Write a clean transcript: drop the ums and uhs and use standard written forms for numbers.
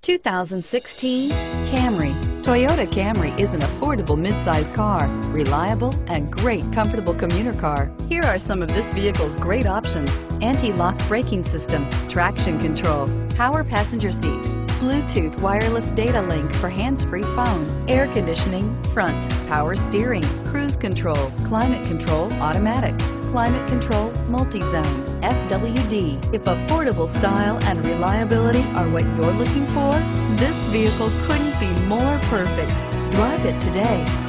2016 Camry. Toyota Camry is an affordable midsize car, reliable and great comfortable commuter car. Here are some of this vehicle's great options: anti-lock braking system, traction control, power passenger seat, Bluetooth wireless data link for hands-free phone, air conditioning, front, power steering, cruise control, climate control automatic, climate control multi-zone, FWD. If affordable style and reliability are what you're looking for, this vehicle couldn't be more perfect. Drive it today.